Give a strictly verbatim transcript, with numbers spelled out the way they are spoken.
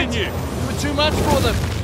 in you. You were too much for them.